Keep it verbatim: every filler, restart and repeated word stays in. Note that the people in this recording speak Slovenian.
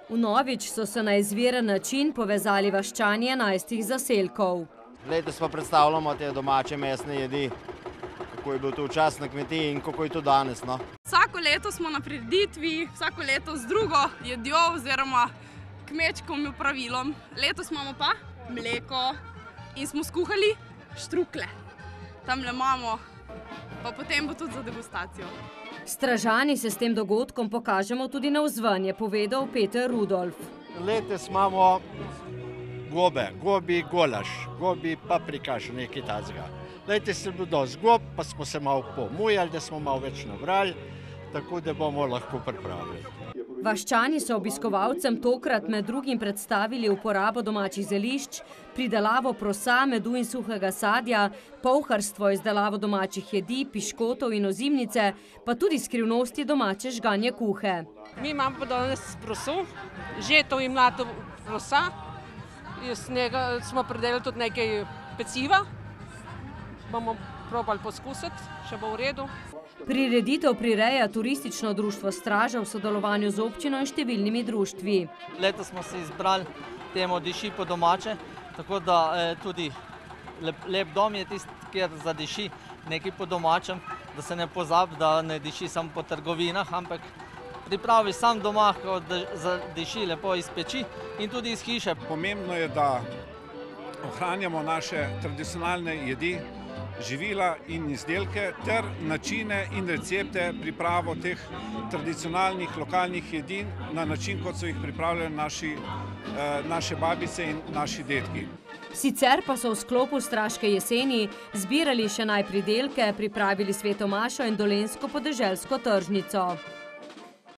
Vnovič so se na izviren način povezali vaščani enajstih zaselkov. Letos pa predstavljamo te domače mesne jedi, kako je bil to včasih na kmetiji in kako je to danes. No? Vsako leto smo na prireditvi, vsako leto z drugo jedjo oziroma kmečkim pravilom. Letos imamo pa mleko in smo skuhali štrukle. Tamle imamo, pa potem bo tudi za degustacijo. Stražani se s tem dogodkom pokažemo tudi navzven, je povedal Peter Rudolf. Letos imamo gobe, gobi golaž, gobi paprikaš, nekaj tazga. Letos je bilo dosti gob, pa smo se malo pomujali, da smo malo več nabrali, tako da bomo lahko pripravili. Vaščani so obiskovalcem tokrat med drugim predstavili uporabo domačih zelišč, pridelavo prosa, medu in suhega sadja, polharstvo, izdelavo domačih jedi, piškotov in ozimnice, pa tudi skrivnosti domače žganje kuhe. Mi imamo pa danes proso, žeto in mlato prosa. Iz njega smo pridelali tudi nekaj peciva. Bomo probali poskusiti, še bo v redu. Prireditev prireja turistično društvo Straža v sodelovanju z občino in številnimi društvi. Letos smo se izbrali temo Diši po domače, tako da eh, tudi lep, lep dom je tisti, kjer zadiši nekaj po domačem, da se ne pozabi, da ne diši samo po trgovinah, ampak pripravi sam doma, da zadiši lepo iz peči in tudi iz hiše. Pomembno je, da ohranjamo naše tradicionalne jedi, živila in izdelke ter načine in recepte pripravo teh tradicionalnih lokalnih jedi na način, kot so jih pripravljali naši, naše babice in naši dedki. Sicer pa so v sklopu Straške jeseni zbirali še najpridelke, pripravili sveto mašo in dolenjsko podeželsko tržnico.